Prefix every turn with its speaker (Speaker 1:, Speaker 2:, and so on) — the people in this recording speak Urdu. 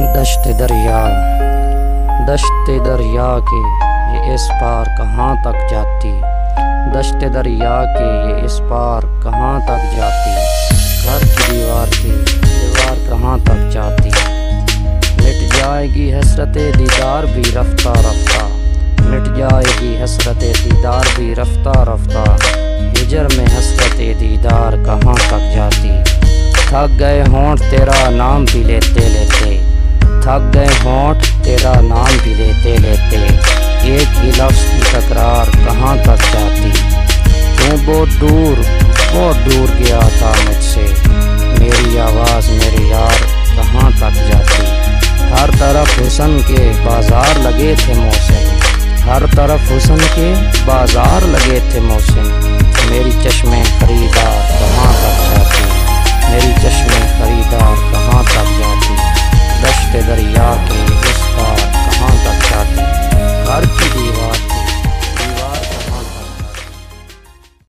Speaker 1: دشت دریا کے یہ اس پار کہاں تک جاتی، دشت دریا کے یہ اس پار کہاں تک جاتی، گھر کی دیوار کہاں تک جاتی، مٹ جائے گی حسرت دیدار بھی رفتہ رفتہ، مٹ جائے گی حسرت دیدار بھی رفتہ رفتہ، ہجر میں حسرت دیدار کہاں تک جاتی، تھک گئے ہونٹ تیرا نام بھی لیتے لیتے، تھک گئے ہونٹ تیرا نام بھی لیتے لیتے، ایک ہی لفظ کی تکرار کہاں تک جاتی، تو بہت دور گیا تھا مجھ سے، میری آواز میرے یار کہاں تک جاتی، ہر طرف حسن کے بازار لگے تھے محسن، ہر طرف حسن کے بازار لگے تھے محسن، میری چشمیں خریدار کہاں تک جاتی، میری چشمیں خریدار کہاں تک جاتی۔